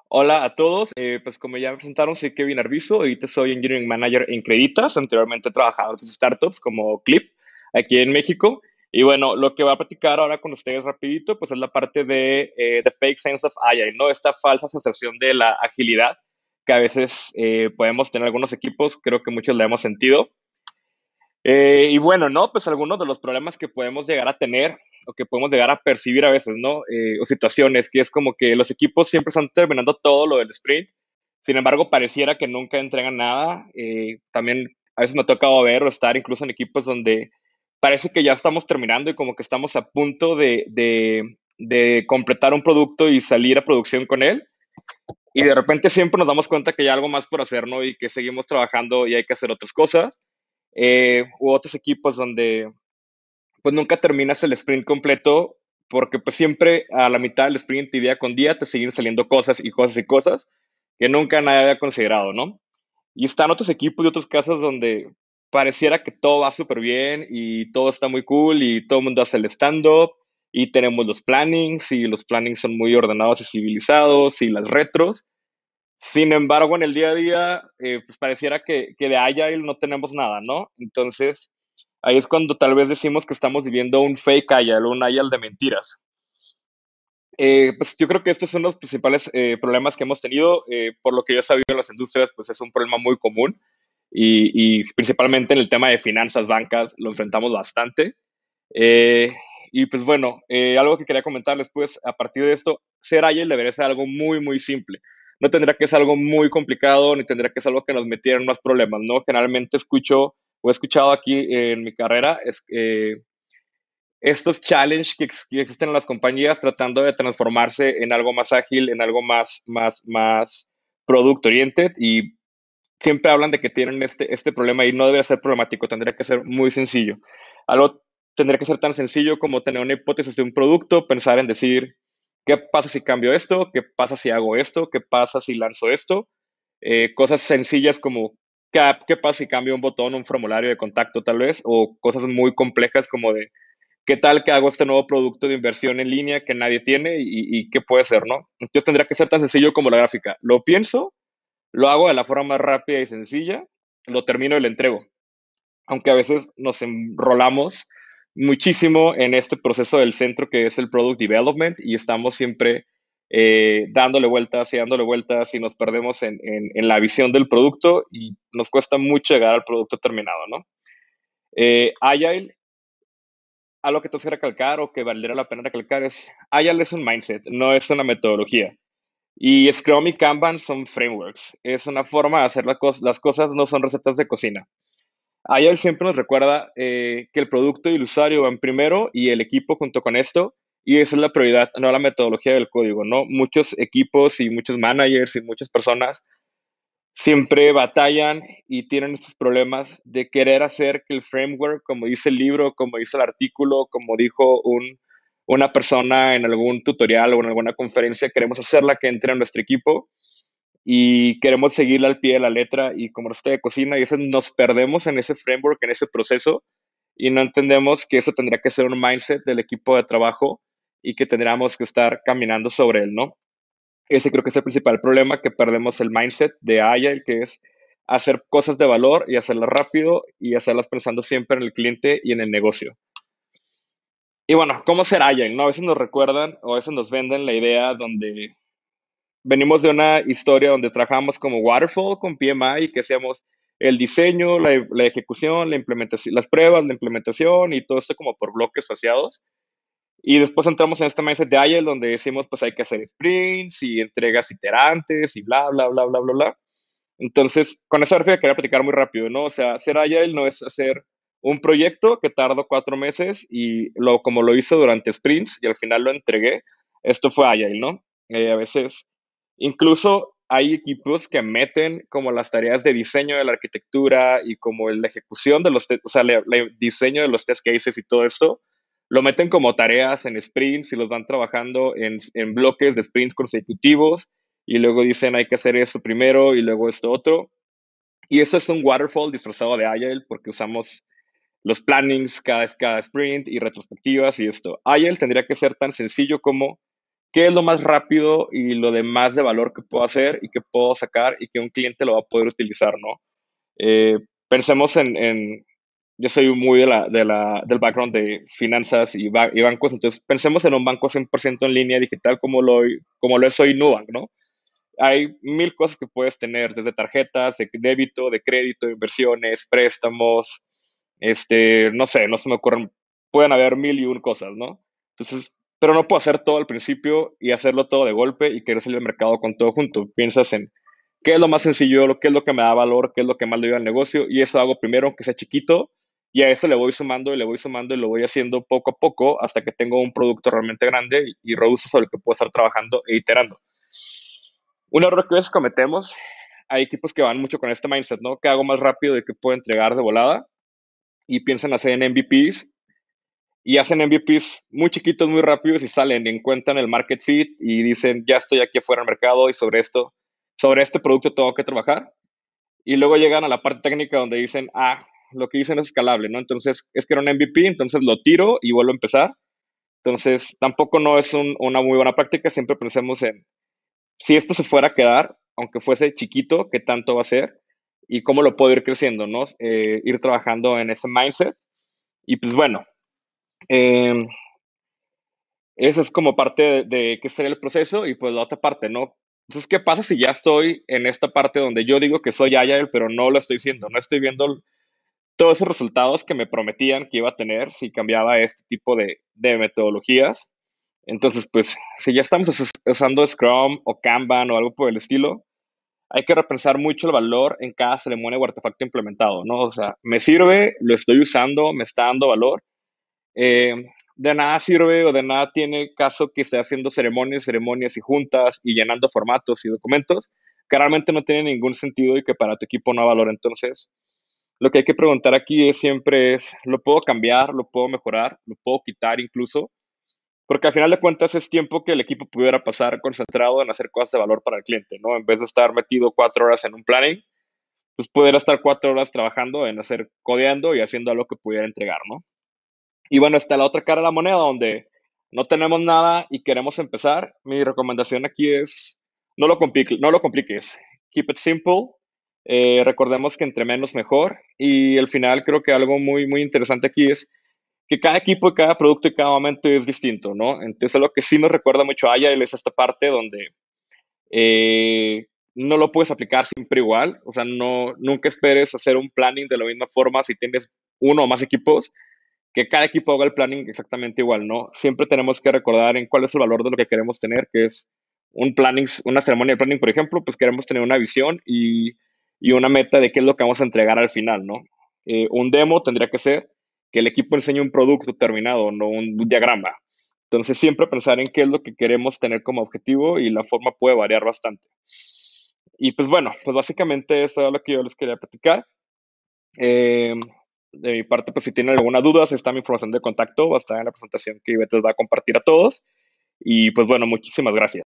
Hola a todos, pues como ya me presentaron, soy Kevin Arbizu, ahorita soy Engineering Manager en Creditas, anteriormente he trabajado en otras startups como Clip, aquí en México, y bueno, lo que voy a platicar ahora con ustedes rapidito, pues es la parte de The Fake Sense of Agile, ¿no? Esta falsa sensación de la agilidad que a veces podemos tener algunos equipos, creo que muchos la hemos sentido, y bueno, ¿no? Pues algunos de los problemas que podemos llegar a tener o que podemos llegar a percibir a veces, ¿no? O situaciones que es como que los equipos siempre están terminando todo lo del sprint, sin embargo, pareciera que nunca entregan nada. También a veces me ha tocado ver o estar incluso en equipos donde parece que ya estamos terminando y como que estamos a punto de completar un producto y salir a producción con él. Y de repente siempre nos damos cuenta que hay algo más por hacer, ¿no? Y que seguimos trabajando y hay que hacer otras cosas. U otros equipos donde pues nunca terminas el sprint completo porque pues siempre a la mitad del sprint y día con día te siguen saliendo cosas y cosas y cosas que nunca nadie había considerado, ¿no? Y están otros equipos y otros casos donde pareciera que todo va súper bien y todo está muy cool y todo el mundo hace el stand-up y tenemos los plannings y los plannings son muy ordenados y civilizados y las retros. Sin embargo, en el día a día, pues pareciera que de Agile no tenemos nada, ¿no? Entonces, ahí es cuando tal vez decimos que estamos viviendo un fake Agile, un Agile de mentiras. Pues yo creo que estos son los principales problemas que hemos tenido. Por lo que yo he sabido en las industrias, pues es un problema muy común y principalmente en el tema de finanzas, bancas, lo enfrentamos bastante. Eh, y pues bueno, algo que quería comentarles, pues a partir de esto, ser Agile debería ser algo muy, muy simple. No tendría que ser algo muy complicado, ni tendría que ser algo que nos metiera en más problemas, ¿no? Generalmente escucho o he escuchado aquí en mi carrera estos challenges que existen en las compañías tratando de transformarse en algo más ágil, en algo más product oriented y siempre hablan de que tienen este problema y no debería ser problemático, tendría que ser muy sencillo. Algo tendría que ser tan sencillo como tener una hipótesis de un producto, pensar en decir, ¿qué pasa si cambio esto? ¿Qué pasa si hago esto? ¿Qué pasa si lanzo esto? Cosas sencillas como, ¿qué pasa si cambio un botón, un formulario de contacto tal vez? O cosas muy complejas como de, ¿qué tal que hago este nuevo producto de inversión en línea que nadie tiene y qué puede ser, ¿no? Entonces tendría que ser tan sencillo como la gráfica. Lo pienso, lo hago de la forma más rápida y sencilla, lo termino y lo entrego. Aunque a veces nos enrolamos muchísimo en este proceso del centro que es el product development y estamos siempre dándole vueltas y nos perdemos en la visión del producto y nos cuesta mucho llegar al producto terminado, ¿no? Agile, algo que tengo que recalcar o que valdría la pena recalcar es, Agile es un mindset, no es una metodología. Y Scrum y Kanban son frameworks. Es una forma de hacer las cosas, no son recetas de cocina. Agile siempre nos recuerda que el producto y el usuario van primero y el equipo junto con esto. Y esa es la prioridad, no la metodología del código, ¿no? Muchos equipos y muchos managers y muchas personas siempre batallan y tienen estos problemas de querer hacer que el framework, como dice el libro, como dice el artículo, como dijo una persona en algún tutorial o en alguna conferencia, queremos hacerla que entre en nuestro equipo y queremos seguirla al pie de la letra y como receta de cocina y a veces nos perdemos en ese framework, en ese proceso y no entendemos que eso tendría que ser un mindset del equipo de trabajo y que tendríamos que estar caminando sobre él, ¿no? Ese creo que es el principal problema, que perdemos el mindset de Agile, que es hacer cosas de valor y hacerlas rápido y hacerlas pensando siempre en el cliente y en el negocio. Y bueno, ¿cómo ser Agile? ¿No? A veces nos recuerdan o a veces nos venden la idea donde venimos de una historia donde trabajamos como Waterfall con PMI y que hacíamos el diseño, la ejecución, la implementación, las pruebas, la implementación y todo esto como por bloques faseados. Y después entramos en este mindset de Agile donde decimos, pues hay que hacer sprints y entregas iterantes y bla, bla, bla, bla, bla, bla. Entonces, con esa gráfica quería platicar muy rápido, ¿no? O sea, hacer Agile no es hacer un proyecto que tardó 4 meses y como lo hice durante sprints y al final lo entregué. Esto fue Agile, ¿no? A veces, incluso hay equipos que meten como las tareas de diseño de la arquitectura y como la ejecución de o sea, el diseño de los test cases y todo esto, lo meten como tareas en sprints y los van trabajando en bloques de sprints consecutivos y luego dicen hay que hacer esto primero y luego esto otro. Y eso es un waterfall disfrazado de Agile porque usamos los plannings cada sprint y retrospectivas y esto. Agile tendría que ser tan sencillo como qué es lo más rápido y lo de más de valor que puedo hacer y que puedo sacar y que un cliente lo va a poder utilizar, ¿no? Eh, Pensemos yo soy muy del background de finanzas y bancos, entonces pensemos en un banco 100% en línea digital como lo es hoy Nubank, ¿no? Hay mil cosas que puedes tener, desde tarjetas, de débito, de crédito, inversiones, préstamos, no sé, no se me ocurren, pueden haber mil y un cosas, ¿no? Entonces, pero no puedo hacer todo al principio y hacerlo todo de golpe y querer salir al mercado con todo junto. Piensas en qué es lo más sencillo, qué es lo que me da valor, qué es lo que más le ayuda al negocio y eso hago primero, aunque sea chiquito, y a eso le voy sumando y le voy sumando y lo voy haciendo poco a poco hasta que tengo un producto realmente grande y robusto sobre el que puedo estar trabajando e iterando. Un error que a veces cometemos, hay equipos que van mucho con este mindset, ¿no? Que hago más rápido y que puedo entregar de volada y piensan hacer en MVPs y hacen MVPs muy chiquitos, muy rápidos y salen y encuentran el market fit y dicen, ya estoy aquí afuera del mercado y sobre este producto tengo que trabajar. Y luego llegan a la parte técnica donde dicen, lo que dicen es escalable, ¿no? Entonces, es que era un MVP, entonces lo tiro y vuelvo a empezar. Entonces, tampoco no es una muy buena práctica. Siempre pensemos en, si esto se fuera a quedar, aunque fuese chiquito, ¿qué tanto va a ser? Y cómo lo puedo ir creciendo, ¿no? Ir trabajando en ese mindset. Y pues bueno, eh, eso es como parte de qué sería el proceso y pues la otra parte, ¿no? Entonces, ¿qué pasa si ya estoy en esta parte donde yo digo que soy Agile, pero no lo estoy siendo? No estoy viendo todos esos resultados que me prometían que iba a tener si cambiaba este tipo de metodologías. Entonces, pues, si ya estamos usando Scrum o Kanban o algo por el estilo, hay que repensar mucho el valor en cada ceremonia o artefacto implementado, ¿no? O sea, me sirve, lo estoy usando, me está dando valor. Eh, de nada sirve o de nada tiene caso que esté haciendo ceremonias y juntas y llenando formatos y documentos que realmente no tienen ningún sentido y que para tu equipo no hay valor. Entonces, lo que hay que preguntar aquí siempre es, ¿lo puedo cambiar? ¿Lo puedo mejorar? ¿Lo puedo quitar incluso? Porque al final de cuentas es tiempo que el equipo pudiera pasar concentrado en hacer cosas de valor para el cliente, ¿no? En vez de estar metido 4 horas en un planning, pues pudiera estar 4 horas trabajando en hacer, codeando y haciendo algo que pudiera entregar, ¿no? Y bueno, está la otra cara de la moneda donde no tenemos nada y queremos empezar. Mi recomendación aquí es, no lo compliques. Keep it simple. Recordemos que entre menos mejor. Y al final creo que algo muy, muy interesante aquí es que cada equipo, cada producto y cada momento es distinto, ¿no? Entonces, lo que sí nos recuerda mucho a Agile es esta parte donde no lo puedes aplicar siempre igual. O sea, nunca esperes hacer un planning de la misma forma si tienes uno o más equipos, que cada equipo haga el planning exactamente igual, ¿no? Siempre tenemos que recordar en cuál es el valor de lo que queremos tener, que es un planning, una ceremonia de planning, por ejemplo, pues queremos tener una visión y una meta de qué es lo que vamos a entregar al final, ¿no? Un demo tendría que ser que el equipo enseñe un producto terminado, no un diagrama. Entonces, siempre pensar en qué es lo que queremos tener como objetivo y la forma puede variar bastante. Y pues bueno, pues básicamente esto es lo que yo les quería platicar. Eh, de mi parte, pues si tienen alguna duda, está mi información de contacto, va a estar en la presentación que Ivette les va a compartir a todos. Y pues bueno, muchísimas gracias.